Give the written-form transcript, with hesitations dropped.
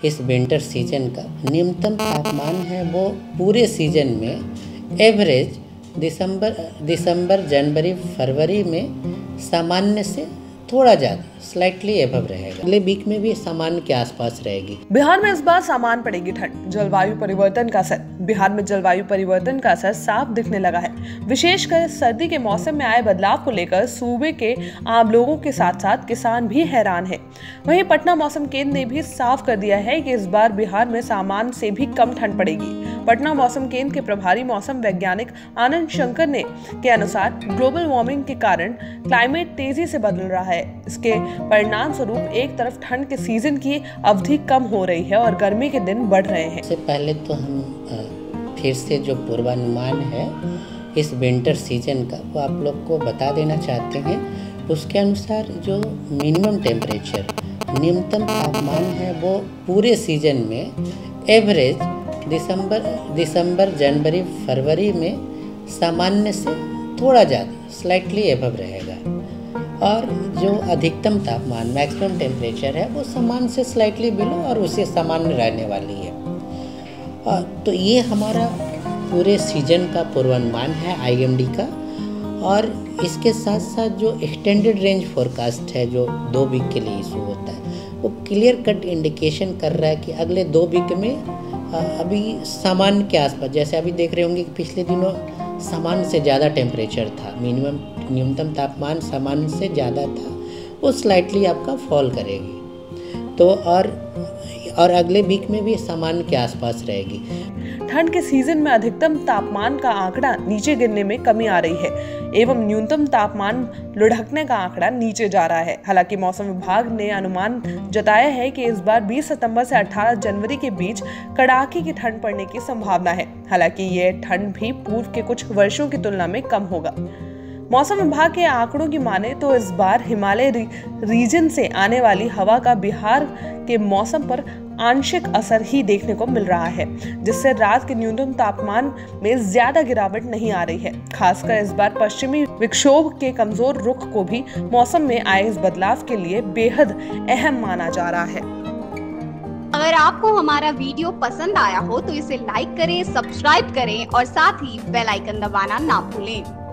इस winter season का न्यूनतम तापमान है वो पूरे सीजन में एवरेज दिसंबर जनवरी फरवरी में सामान्य से थोड़ा ज़्यादा स्लाइटली एबव रहेगा। अगले वीक में भी सामान्य के आसपास रहेगी। बिहार में इस बार सामान्य पड़ेगी ठंड। जलवायु परिवर्तन का असर। बिहार में जलवायु परिवर्तन का असर साफ दिखने लगा है। विशेषकर सर्दी के मौसम में आए बदलाव को लेकर सूबे के आम लोगों के साथ साथ किसान भी हैरान है। वहीं पटना मौसम केंद्र ने भी साफ कर दिया है कि इस बार बिहार में सामान्य से भी कम ठंड पड़ेगी। पटना मौसम केंद्र के प्रभारी मौसम वैज्ञानिक आनंद शंकर ने के अनुसार ग्लोबल वार्मिंग के कारण क्लाइमेट तेजी से बदल रहा है। इसके परिणाम स्वरूप एक तरफ ठंड के सीजन की अवधि कम हो रही है और गर्मी के दिन बढ़ रहे हैं। इससे पहले तो हम फिर से जो पूर्वानुमान है इस विंटर सीजन का वो आप लोग को बता देना चाहते हैं। उसके अनुसार जो मिनिमम टेम्परेचर न्यूनतम तापमान है वो पूरे सीजन में एवरेज दिसंबर जनवरी फरवरी में सामान्य से थोड़ा ज़्यादा स्लाइटली एबव रहेगा और जो अधिकतम तापमान मैक्सिमम टेम्परेचर है वो सामान्य से स्लाइटली बिलो और उसे सामान्य रहने वाली है। तो ये हमारा पूरे सीजन का पूर्वानुमान है IMD का। और इसके साथ साथ जो एक्सटेंडेड रेंज फोरकास्ट है जो 2 वीक के लिए इशू होता है वो क्लियर कट इंडिकेशन कर रहा है कि अगले 2 वीक में अभी सामान्य के आसपास, जैसे अभी देख रहे होंगे कि पिछले दिनों सामान्य से ज़्यादा टेम्परेचर था, न्यूनतम तापमान सामान्य से ज़्यादा था, वो स्लाइटली आपका फॉल करेगी। तो और अगले वीक में भी सामान्य के आसपास रहेगी। ठंड के सीजन में अधिकतम तापमान का आंकड़ा नीचे गिरने में कमी आ रही है एवं न्यूनतम तापमान लुढ़कने का आंकड़ा नीचे जा रहा है। हालांकि मौसम विभाग ने अनुमान जताया है कि इस बार 20 सितंबर से 18 जनवरी के बीच कड़ाके की ठंड पड़ने की संभावना है। हालांकि यह ठंड भी पूर्व के कुछ वर्षों की तुलना में कम होगा। मौसम विभाग के आंकड़ों की माने तो इस बार हिमालय रीजन से आने वाली हवा का बिहार के मौसम पर आंशिक असर ही देखने को मिल रहा है, जिससे रात के न्यूनतम तापमान में ज्यादा गिरावट नहीं आ रही है। खासकर इस बार पश्चिमी विक्षोभ के कमजोर रुख को भी मौसम में आए इस बदलाव के लिए बेहद अहम माना जा रहा है। अगर आपको हमारा वीडियो पसंद आया हो तो इसे लाइक करें, सब्सक्राइब करें और साथ ही बेल आइकन दबाना ना भूलें।